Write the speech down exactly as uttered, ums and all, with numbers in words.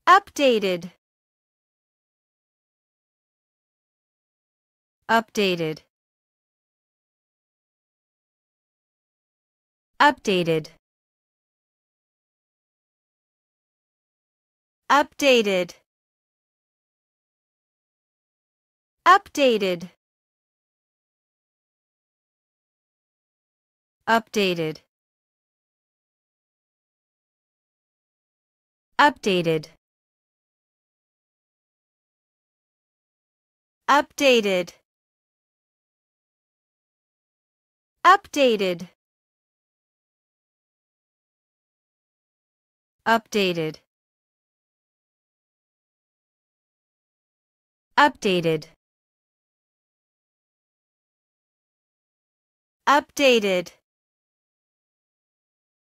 updated, updated, updated, updated, updated, updated, updated, updated, updated, updated, updated, updated,